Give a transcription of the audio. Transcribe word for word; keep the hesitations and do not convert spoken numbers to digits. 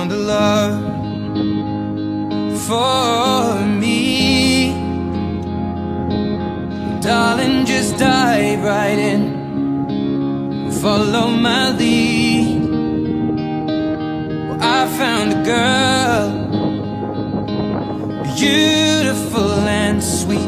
found a love for me. Darling, just dive right in, follow my lead. Well, I found a girl, beautiful and sweet.